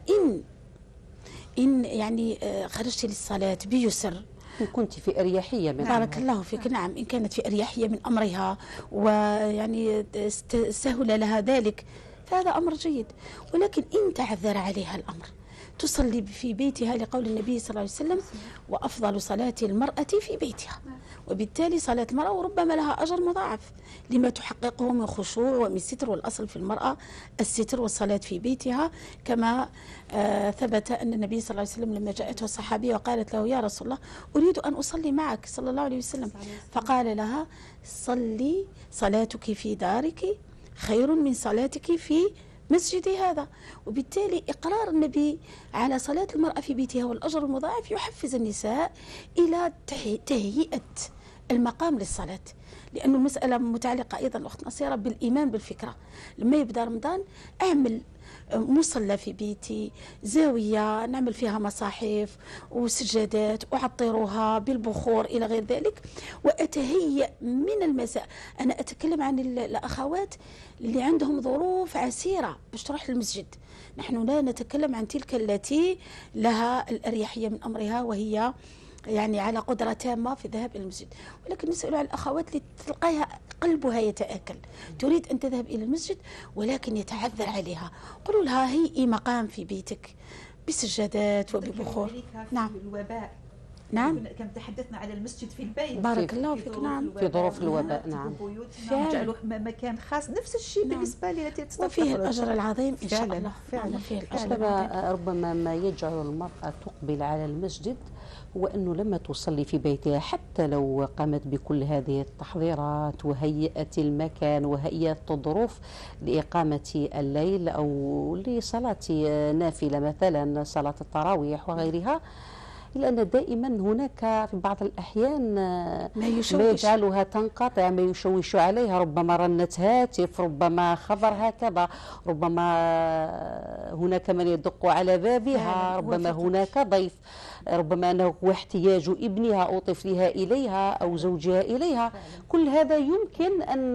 إن يعني خرجت للصلاة بيسر، إن كنت في أريحية من بارك الله فيك. نعم، إن كانت في أريحية من أمرها ويعني سهل لها ذلك فهذا أمر جيد. ولكن إن تعذر عليها الأمر تصلي في بيتها لقول النبي صلى الله عليه وسلم: وأفضل صلاة المرأة في بيتها. وبالتالي صلاة المرأة وربما لها أجر مضاعف لما تحققه من خشوع ومن ستر، والأصل في المرأة الستر والصلاة في بيتها، كما ثبت أن النبي صلى الله عليه وسلم لما جاءته الصحابية وقالت له: يا رسول الله أريد أن أصلي معك صلى الله عليه وسلم، فقال لها: صلي، صلاتك في دارك خير من صلاتك في مسجدي هذا. وبالتالي إقرار النبي على صلاة المرأة في بيتها والأجر المضاعف يحفز النساء إلى تهيئة المقام للصلاة، لأن المسألة متعلقة أيضا أخت نصيرة بالإيمان بالفكرة. لما يبدأ رمضان أعمل مصلى في بيتي، زاوية نعمل فيها مصاحف وسجادات، أعطرها بالبخور إلى غير ذلك، وأتهيأ من المساء. أنا أتكلم عن الأخوات اللي عندهم ظروف عسيرة باش تروح للمسجد، نحن لا نتكلم عن تلك التي لها الأريحية من أمرها وهي يعني على قدرة تامة في الذهاب إلى المسجد. ولكن نسأل على الأخوات اللي تلقاها قلبها يتآكل، تريد أن تذهب إلى المسجد ولكن يتعذر عليها، قولوا لها: هيئي مقام في بيتك بسجادات وببخور. نعم الوباء. نعم كم تحدثنا على المسجد في البيت. بارك الله فيك. نعم في ظروف الوباء. نعم فعلا مكان خاص. نفس الشيء بالنسبة لي التي تستطيع وفيه الأجر العظيم إن شاء الله. فعلا فيه الأجر العظيم. ربما ما يجعل المرأة تقبل على المسجد هو أنه لما تصلي في بيتها حتى لو قامت بكل هذه التحضيرات وهيئة المكان وهيئة الظروف لإقامة الليل أو لصلاة نافلة مثلا صلاة التراويح وغيرها، إلا أن دائما هناك في بعض الأحيان ما يجعلها تنقطع، ما يشوش عليها، ربما رنة هاتف، ربما خبر هكذا، ربما هناك من يدق على بابها، ربما هناك ضيف، ربما أنه احتياج ابنها أو طفلها إليها أو زوجها إليها. كل هذا يمكن أن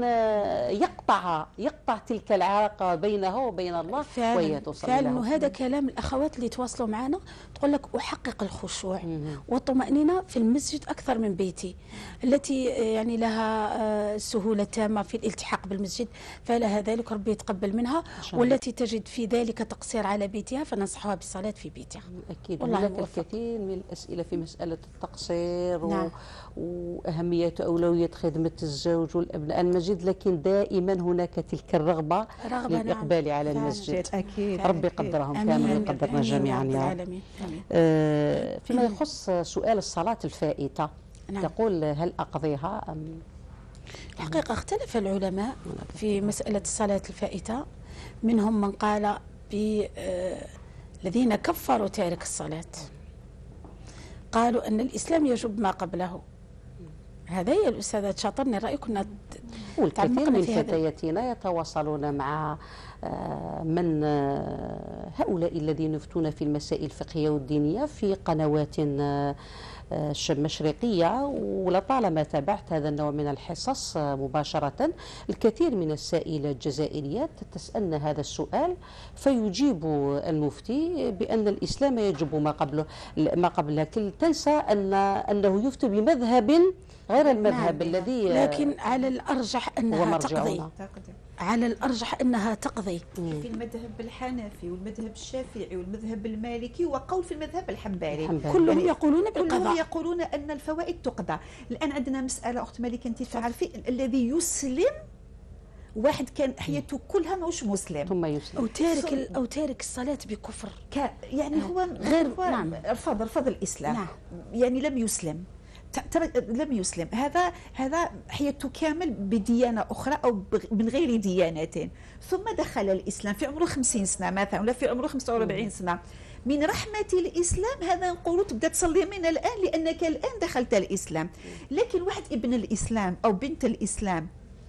يقطع تلك العلاقة بينها وبين الله وهي تصلي. فعلا وهذا كلام الأخوات اللي تواصلوا معنا، تقول لك أحقق الخشوع والطمأنينة في المسجد أكثر من بيتي، التي يعني لها سهولة تامة في الالتحاق بالمسجد فلها ذلك، ربي يتقبل منها، والتي تجد في ذلك تقصير على بيتها فننصحها بالصلاة في بيتها. أكيد هناك الكثير من الأسئلة في مسألة التقصير. نعم. وأهمية أولوية خدمة الزوج والأبناء المسجد، لكن دائما هناك تلك الرغبة للإقبال على المسجد. أكيد. ربي يقدرهم كامل ويقدرنا جميعا يا رب. فيما يخص سؤال الصلاة الفائتة، نعم. تقول هل أقضيها أم؟ الحقيقة اختلف العلماء في مسألة الصلاة الفائتة، منهم من قال الذين كفروا تارك الصلاة، قالوا أن الإسلام يجب ما قبله. هذا هي الأستاذة شاطرني رأيك كنا والكثير من فتياتنا يتواصلون مع من هؤلاء الذين يفتون في المسائل الفقهية والدينية في قنوات مشرقية، ولطالما تابعت هذا النوع من الحصص مباشرة. الكثير من السائلات الجزائريات تسألن هذا السؤال، فيجيب المفتي بأن الإسلام يجب ما قبله، لكن تنسى أنه يفتي بمذهب غير المذهب الذي لكن على الأرجح أنها تقضي. على الأرجح أنها تقضي في المذهب الحنفي والمذهب الشافعي والمذهب المالكي وقول في المذهب الحنبلي. كلهم يقولون بالقضاء، كلهم يقولون أن الفوائد تقضى. الآن عندنا مسألة أخت مالك أنت تعرفي، الذي يسلم واحد كان حياته كلها ماهوش مسلم ثم يسلم أو تارك الصلاة بكفر، يعني هو غير نعم رفض الإسلام. نعم. يعني لم يسلم، هذا حياته كامل بديانة أخرى أو من غير ديانتين، ثم دخل الإسلام في عمره 50 سنة مثلا ولا في عمره 45 سنة. من رحمة الإسلام هذا نقول تبدأ تصلي من الآن لأنك الآن دخلت الإسلام. لكن واحد ابن الإسلام أو بنت الإسلام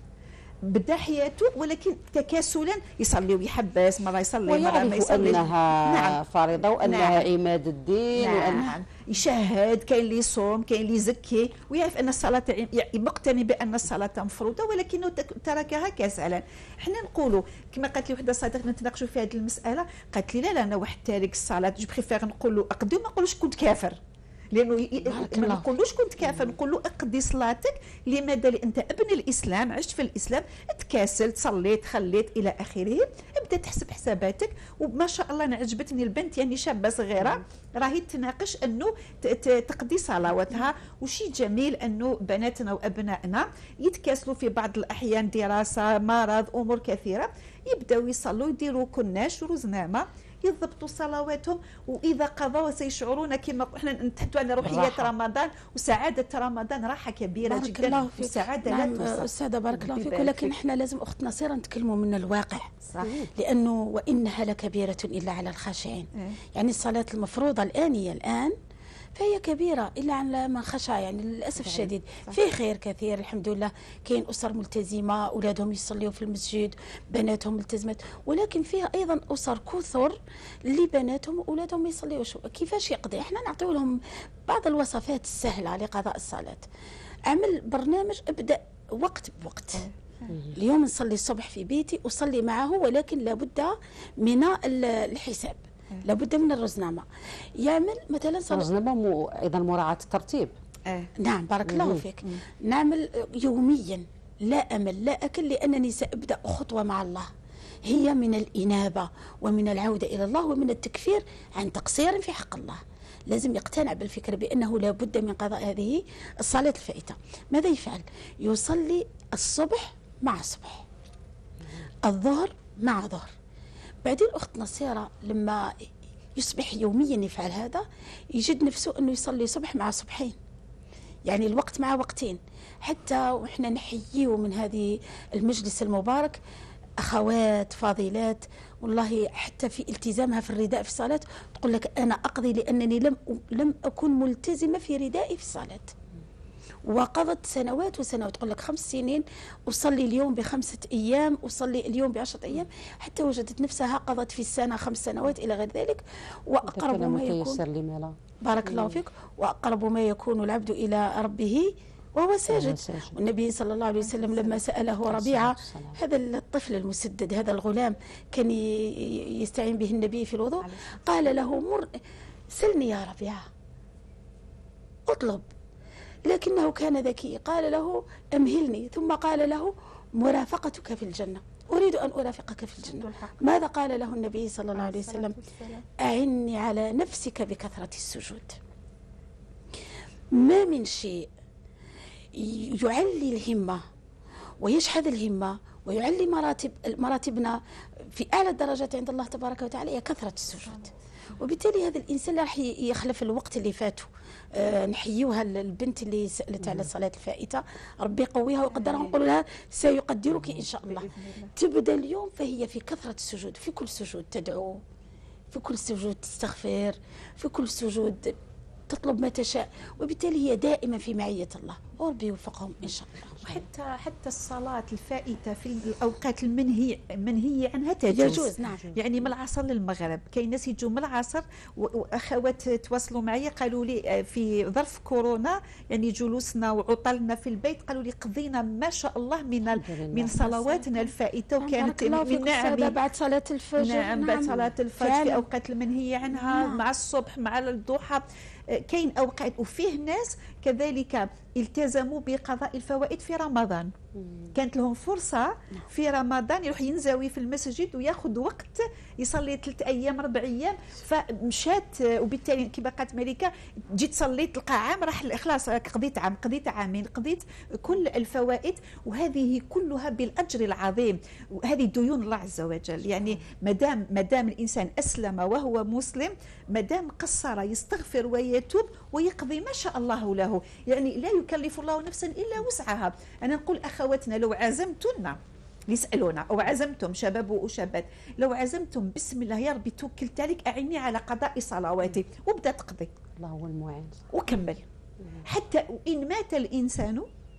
بدا حياته ولكن تكاسلا يصلي ويحبس، مرة يصلي مرة ما يصلي، أنها نعم. فريضة وأنها نعم. عماد الدين نعم. يشهد، كاين اللي يصوم، كاين اللي يزكي، ويعرف أن الصلاة مقتنع بأن الصلاة مفروضة ولكنه تركها كسلا. حنا نقولوا كما قالت لي وحده صديقتنا نتناقشوا في هذه المسألة، قالت لي لا أنا واحد تارك الصلاة جو بريفير نقول له أقدم، ما نقولوش كنت كافر، لانه ما نقولوش كنت كافر، نقول له اقضي صلاتك. لماذا؟ لان انت ابن الاسلام، عشت في الاسلام، تكاسل، صليت، خليت الى اخره، ابدا تحسب حساباتك. وما شاء الله انا عجبتني البنت، يعني شابه صغيره راهي تناقش انه تقضي صلواتها. وشي جميل انه بناتنا وابنائنا يتكاسلوا في بعض الاحيان، دراسه، مرض، امور كثيره، يبداو يصلوا، يديروا كناش ورزنامه، يضبطوا صلواتهم، واذا قضوا سيشعرون كما احنا نتحدثوا عن روحيات رمضان وسعاده رمضان، راحه كبيره بارك جدا الله وسعاده نعم لا توصف. استاذه بارك الله فيك، ولكن احنا لازم اختنا سيره نتكلموا من الواقع. صحيح. لانه وانها لكبيره الا على الخاشعين. يعني الصلاه المفروضه الانيه الان فهي كبيرة إلا على من خشى، يعني للأسف الشديد. فيه خير كثير الحمد لله، كاين أسر ملتزمة أولادهم يصليوا في المسجد، بناتهم ملتزمات، ولكن فيها أيضا أسر كثر اللي بناتهم وأولادهم ما يصليوش. كيفاش يقضي؟ احنا نعطيو لهم بعض الوصفات السهلة لقضاء الصلاة. عمل برنامج، ابدأ وقت بوقت. اليوم نصلي الصبح في بيتي أصلي معه، ولكن لابد من الحساب، لابد من الرزنامة. يعمل مثلا الرزنامة أيضا مراعاة الترتيب. نعم بارك الله فيك. نعمل يوميا، لا أمل لا أكل، لأنني سأبدأ خطوة مع الله. هي من الإنابة ومن العودة إلى الله ومن التكفير عن تقصير في حق الله. لازم يقتنع بالفكرة بأنه لا بد من قضاء هذه الصلاة الفائتة. ماذا يفعل؟ يصلي الصبح مع صبح، الظهر مع ظهر. بعدين أخت نصيرة لما يصبح يوميا يفعل هذا يجد نفسه أنه يصلي صبح مع صبحين، يعني الوقت مع وقتين. حتى وإحنا نحييه من هذه المجلس المبارك أخوات فاضلات والله حتى في التزامها في الرداء في الصلاة تقول لك أنا أقضي لأنني لم أكن ملتزمة في ردائي في الصلاة، وقضت سنوات وسنوات. تقول لك 5 سنين أصلي اليوم ب5 أيام، أصلي اليوم ب10 أيام، حتى وجدت نفسها قضت في السنة 5 سنوات إلى غير ذلك. وأقرب ما يكون بارك الله فيك، وأقرب ما يكون العبد إلى ربه وهو ساجد. والنبي صلى الله عليه وسلم لما سأله ربيعة، هذا الطفل المسدد هذا الغلام كان يستعين به النبي في الوضوء، قال له سلني يا ربيعة اطلب، لكنه كان ذكي قال له أمهلني، ثم قال له مرافقتك في الجنة، أريد أن أرافقك في الجنة. ماذا قال له النبي صلى الله عليه وسلم؟ أعني على نفسك بكثرة السجود. ما من شيء يعلي الهمة ويشحذ الهمة ويعلي مراتبنا في أعلى الدرجات عند الله تبارك وتعالى هي كثرة السجود. وبالتالي هذا الإنسان راح يخلف الوقت اللي فاته. نحيوها البنت اللي سألت على الصلاة الفائتة، ربي يقويها ويقدرها، ونقول لها سيقدرك إن شاء الله. تبدأ اليوم فهي في كثرة السجود، في كل سجود تدعو، في كل سجود تستغفر، في كل سجود تطلب ما تشاء، وبالتالي هي دائما في معية الله، وربي يوفقهم إن شاء الله. حتى الصلاة الفائتة في الأوقات المنهية عنها تجوز. نعم. يعني من العصر للمغرب، كاين ناس يجوا من العصر، وأخوات تواصلوا معي قالوا لي في ظرف كورونا يعني جلوسنا وعطلنا في البيت، قالوا لي قضينا ما شاء الله من صلواتنا الفائتة، وكانت من نعم بعد صلاة الفجر. نعم بعد صلاة الفجر في أوقات المنهية عنها، مع الصبح مع الضحى. كاين أوقات، وفيه ناس كذلك التزموا بقضاء الفوائد في رمضان. كانت لهم فرصة في رمضان يروح ينزوي في المسجد وياخذ وقت يصلي 3 أيام 4 أيام، فمشات. وبالتالي كما قالت ملكة، جيت صليت تلقى عام راح خلاص، قضيت عام، قضيت عامين، قضيت كل الفوائد، وهذه كلها بالأجر العظيم. وهذه ديون الله عز وجل. يعني مدام الإنسان أسلم وهو مسلم، مدام قصر يستغفر ويتوب ويقضي ما شاء الله له. يعني لا يكلف الله نفسا إلا وسعها. أنا نقول أخواتنا لو عزمتن يسألونا أو عزمتم شباب وشابات، لو عزمتم بسم الله يا ربي توكلت عليك أعني على قضاء صلواتي، وبدأ تقضي، الله هو المعين، وكمل. حتى إن مات الإنسان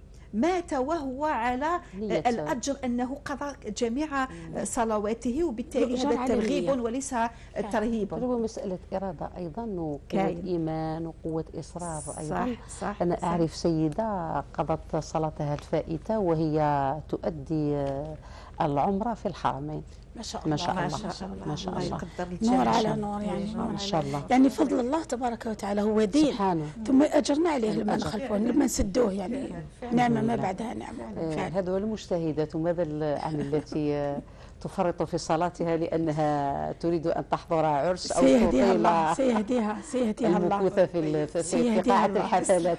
مات وهو على الأجر أنه قضى جميع صلواته، وبالتالي هذا ترغيب وليس ترهيب. هو مسألة إرادة أيضا، وقوة إيمان وقوة إصرار أيضا. صح. أنا أعرف سيدة قضت صلاتها الفائتة وهي تؤدي العمرة في الحرمين. ما شاء الله، ما شاء الله، ما شاء الله، ما شاء الله، نور على نور، يعني ما شاء الله. يعني فضل الله تبارك وتعالى هو دين سبحانه، ثم أجرنا عليه لما نخلفوه لما نسدوه، يعني نعمة ما بعدها نعمة. هذا المجتهدات. ماذا عن التي تفرط في صلاتها لأنها تريد أن تحضر عرس أو سيهديها الله، سيهديها الله المكوثة في قاعة الحفلات.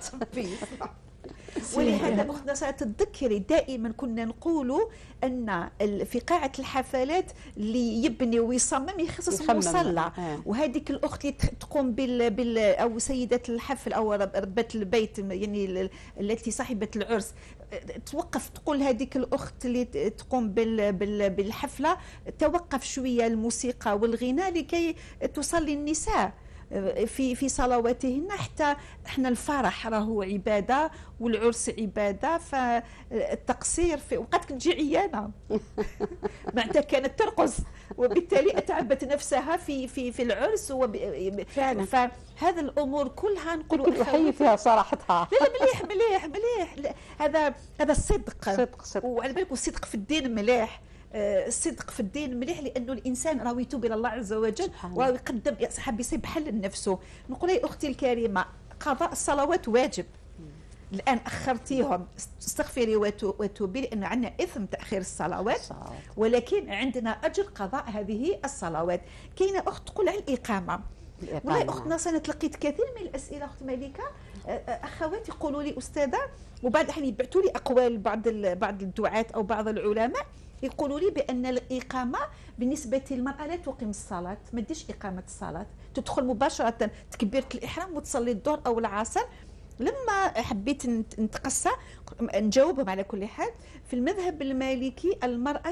ولهذا أختنا ستتذكري دائما كنا نقولوا أن في قاعة الحفلات اللي يبني ويصمم يخصص مصلى، وهذيك الأخت اللي تقوم أو سيدة الحفل أو ربة البيت، يعني التي صاحبة العرس، توقف تقول هذيك الأخت اللي تقوم بالحفلة توقف شوية الموسيقى والغناء لكي تصلي النساء في صلواتهن. حتى احنا الفرح راهو عباده والعرس عباده، فالتقصير في وقت تجي عيانه معناتها كانت ترقص، وبالتالي اتعبت نفسها في العرس فعلا. فهذا الامور كلها نقولوا احيي فيها صراحتها. لا مليح هذا الصدق، وعلى بالك الصدق في الدين مليح. الصدق في الدين مليح، لانه الانسان راه يتوب الى الله عز وجل وراه يقدم حاب يصيب حل لنفسه. نقول يا اختي الكريمه، قضاء الصلوات واجب، الآن أخرتيهم، استغفري وتوبي، لأن عندنا إثم تأخير الصلوات، ولكن عندنا أجر قضاء هذه الصلوات. كاينة أخت تقول على الإقامة. والله أخت ناصر، أنا تلقيت كثير من الأسئلة أخت مليكة، أخواتي يقولوا لي أستاذة، وبعض الأحيان يبعثوا لي أقوال بعض الدعاة أو بعض العلماء يقولوا لي بأن الإقامة بالنسبة للمرأة لا تقيم الصلاة، ما تديش إقامة الصلاة، تدخل مباشرة تكبيرة الإحرام وتصلي الظهر أو العصر. لما حبيت نتقصى نجاوبهم على كل حال، في المذهب المالكي المرأة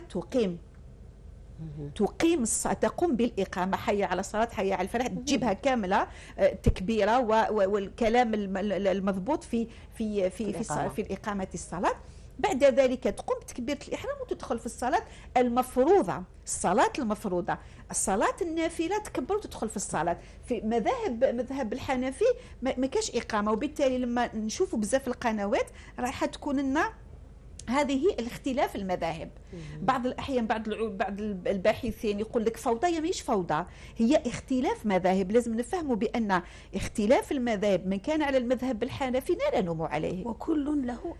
تقيم الصلاة، تقوم بالإقامة، حي على الصلاة حي على الفلاح، تجيبها كاملة تكبيرة والكلام المضبوط في الإقامة الصلاة. بعد ذلك تقوم بتكبيرة الإحرام وتدخل في الصلاة المفروضة، الصلاة المفروضة. الصلاة النافلة تكبر وتدخل في الصلاة. في مذهب الحنفي ما كاش إقامة، وبالتالي لما نشوفوا بزاف القنوات راح تكون لنا هذه الاختلاف المذاهب. بعض الأحيان بعض الباحثين يقول لك فوضى، هي ماهيش فوضى، هي اختلاف مذاهب. لازم نفهموا بأن اختلاف المذاهب، من كان على المذهب الحنفي لا نلوم عليه، وكل له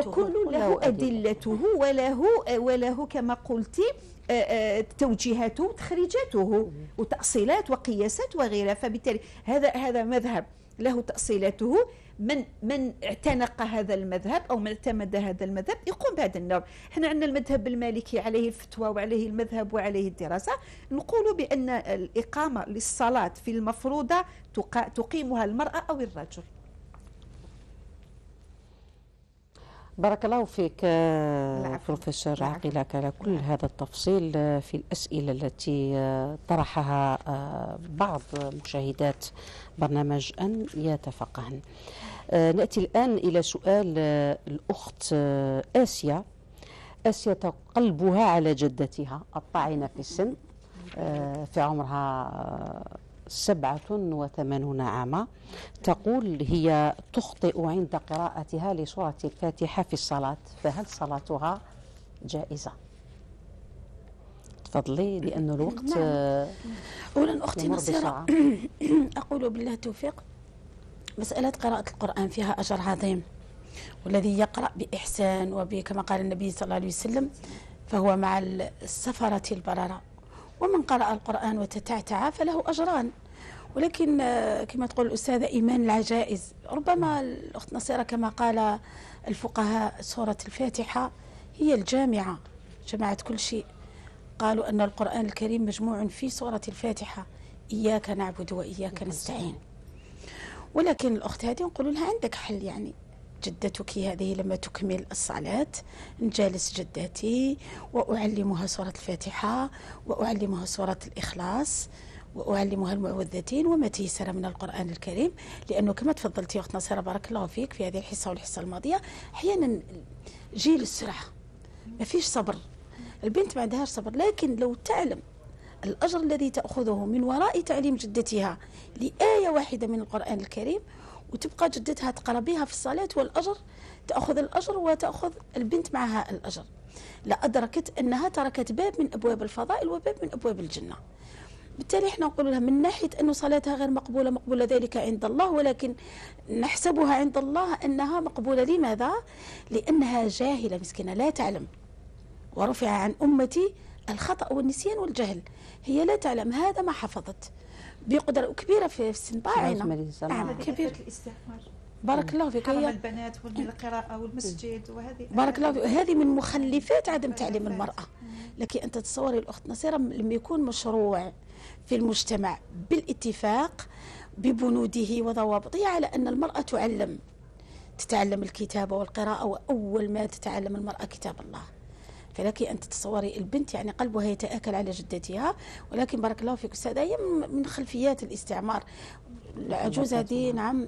أدلته وله كما قلتي توجيهاته وتخريجاته وتأصيلات وقياسات وغيرها. فبالتالي هذا مذهب له تأصيلاته. من اعتنق هذا المذهب أو من اعتمد هذا المذهب يقوم بهذا النوع. احنا عندنا المذهب المالكي عليه الفتوى وعليه المذهب وعليه الدراسة، نقول بأن الإقامة للصلاة في المفروضة تقيمها المرأة أو الرجل. بارك الله فيك بروفيسور عقيلة على كل هذا التفصيل في الأسئلة التي طرحها بعض مشاهدات برنامج أن يتفقهن. نأتي الآن إلى سؤال الأخت آسيا. قلبها على جدتها الطاعنة في السن، في عمرها 87 عاما. تقول هي تخطئ عند قراءتها لسورة الفاتحة في الصلاة، فهل صلاتها جائزة؟ تفضلي لأن الوقت أولا أختي نصيرة أقول بالله التوفيق، مسألة قراءة القرآن فيها أجر عظيم، والذي يقرأ بإحسان وكما قال النبي صلى الله عليه وسلم فهو مع السفرة البررة، ومن قرأ القرآن وتتعتع فله أجران. ولكن كما تقول الأستاذة إيمان العجائز، ربما الأخت نصيرة كما قال الفقهاء سورة الفاتحة هي الجامعة، جمعت كل شيء. قالوا أن القرآن الكريم مجموع في سورة الفاتحة، إياك نعبد وإياك نستعين. ولكن الأخت هذه نقول لها عندك حل، يعني جدتك هذه لما تكمل الصلاة نجالس جدتي وأعلمها سورة الفاتحة وأعلمها سورة الإخلاص وأعلمها المعوذتين وما تيسر من القرآن الكريم. لأنه كما تفضلتي أخت نصيرة بارك الله فيك في هذه الحصة والحصة الماضية، أحيانا جيل السرعة ما فيش صبر، البنت ما عندهاش صبر. لكن لو تعلم الأجر الذي تأخذه من وراء تعليم جدتها لآية واحدة من القرآن الكريم، وتبقى جدتها تقرأ بها في الصلاة، والأجر تأخذ الأجر وتأخذ البنت معها الأجر، لأدركت أنها تركت باب من أبواب الفضائل وباب من أبواب الجنة. بالتالي احنا نقول لها من ناحية أنه صلاتها غير مقبولة، مقبولة ذلك عند الله، ولكن نحسبها عند الله أنها مقبولة. لماذا؟ لأنها جاهلة مسكينة لا تعلم، ورفع عن أمتي الخطأ والنسيان والجهل. هي لا تعلم، هذا ما حفظت بقدرة كبيرة في السن، طاعنة. نعم كبيرة الاستثمار. بارك الله فيك. حرم البنات والقراءة والمسجد، وهذه بارك الله فيك، هذه من مخلفات عدم تعليم المرأة. لكن أنت تصوري الأخت نصيرة لما يكون مشروع في المجتمع بالاتفاق ببنوده وضوابطه على أن المرأة تتعلم الكتابة والقراءة، وأول ما تتعلم المرأة كتاب الله، فلك أن تتصوري البنت يعني قلبها يتآكل على جدتها. ولكن بارك الله فيك أستاذة، هي من خلفيات الاستعمار. العجوز هذه نعم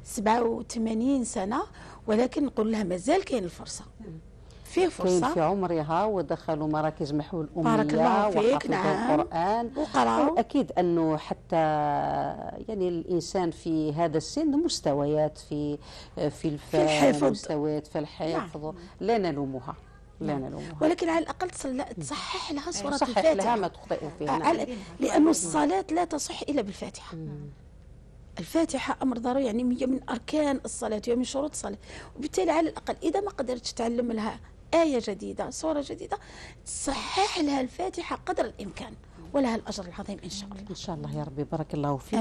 87 سنة، ولكن نقول لها مازال كاين الفرصة، فيه فرصة في عمرها، ودخلوا مراكز محو الأمية بارك الله فيك. نعم القرآن وقرأوا. أكيد أنه حتى يعني الإنسان في هذا السن مستويات في الحفظ، مستويات في الحفظ. نعم. لا نلومها، ولكن على الأقل تصحح لها سورة الفاتحة، لها ما تخطئ فيها. لأن الصلاة لا تصح إلا بالفاتحة. الفاتحة أمر ضروري، يعني هي من أركان الصلاة، هي من شروط الصلاة. وبالتالي على الأقل إذا ما قدرتش تعلم لها آية جديدة، سورة جديدة، تصحح لها الفاتحة قدر الإمكان، ولها الأجر العظيم إن شاء الله. إن شاء الله يا ربي، بارك الله فيك.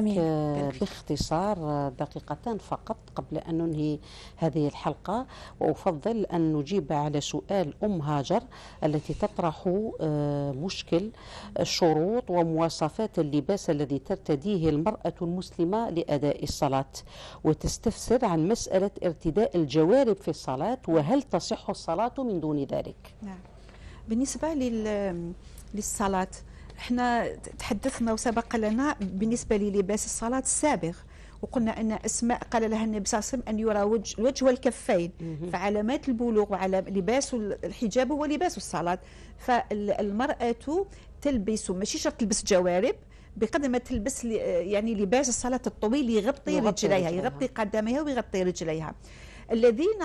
باختصار دقيقتان فقط قبل أن ننهي هذه الحلقة، وأفضل أن نجيب على سؤال هاجر التي تطرح مشكل شروط ومواصفات اللباس الذي ترتديه المرأة المسلمة لأداء الصلاة، وتستفسر عن مسألة ارتداء الجوارب في الصلاة، وهل تصح الصلاة من دون ذلك؟ نعم. بالنسبة للصلاة، احنا تحدثنا وسبق لنا بالنسبة للباس الصلاة السابغ، وقلنا أن أسماء قال لها النبي صلى الله عليه وسلم أن يرى الوجه والكفين، فعلامات البلوغ وعلى لباس الحجاب هو لباس الصلاة. فالمرأة تلبس، ماشي شرط تلبس جوارب، بقدر ما تلبس يعني لباس الصلاة الطويل يغطي رجليها، يغطي قدميها ويغطي رجليها. الذين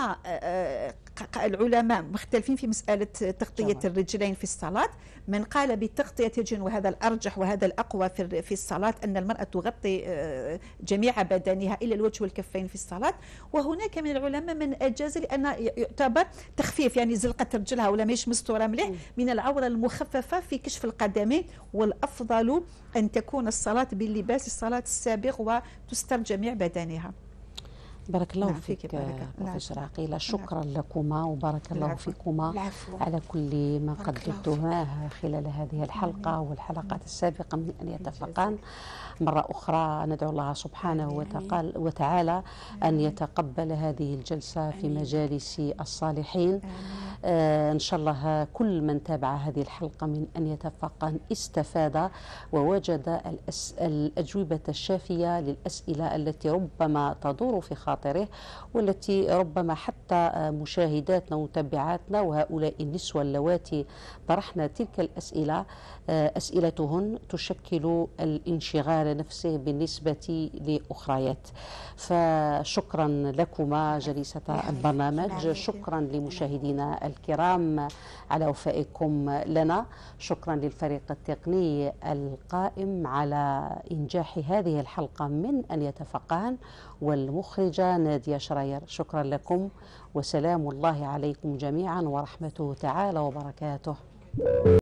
العلماء مختلفين في مسألة تغطية الرجلين في الصلاة. من قال بتغطية الرجلين، وهذا الأرجح وهذا الأقوى في الصلاة، أن المرأة تغطي جميع بدنها إلا الوجه والكفين في الصلاة. وهناك من العلماء من أجاز، لأن يعتبر تخفيف، يعني زلقة رجلها ولا مش مستورة مليح، من العورة المخففة في كشف القدمين. والأفضل أن تكون الصلاة باللباس الصلاة السابغ وتستر جميع بدنها. بارك الله فيك بروفيسور عقيلة، شكرا لكما وبارك الله فيكما على كل ما قدمتماه خلال هذه الحلقة والحلقات السابقة من أن يتفقان. مرة أخرى ندعو الله سبحانه وتعالى أن يتقبل هذه الجلسة في مجالس الصالحين. إن شاء الله كل من تابع هذه الحلقة من أن يتفقن استفاد ووجد الأجوبة الشافية للأسئلة التي ربما تدور في خاطره، والتي ربما حتى مشاهداتنا ومتابعاتنا وهؤلاء النسوة اللواتي طرحنا تلك الأسئلة أسئلتهن تشكل الانشغال نفسه بالنسبة لأخريات. فشكرا لكما جليسة البرنامج، شكرا لمشاهدينا الكرام على وفائكم لنا، شكرا للفريق التقني القائم على إنجاح هذه الحلقة من أن يتفقهن، والمخرجة نادية شراير. شكرا لكم، وسلام الله عليكم جميعا ورحمته تعالى وبركاته.